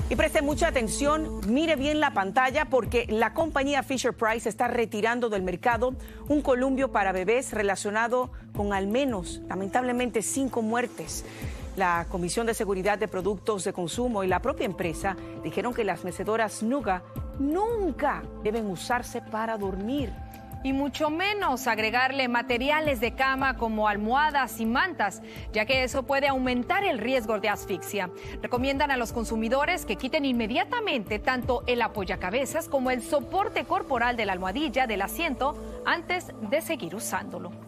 Y preste mucha atención, mire bien la pantalla porque la compañía Fisher-Price está retirando del mercado un columpio para bebés relacionado con al menos, lamentablemente, 5 muertes. La Comisión de Seguridad de Productos de Consumo y la propia empresa dijeron que las mecedoras Nuga nunca deben usarse para dormir. Y mucho menos agregarle materiales de cama como almohadas y mantas, ya que eso puede aumentar el riesgo de asfixia. Recomiendan a los consumidores que quiten inmediatamente tanto el apoyacabezas como el soporte corporal de la almohadilla del asiento antes de seguir usándolo.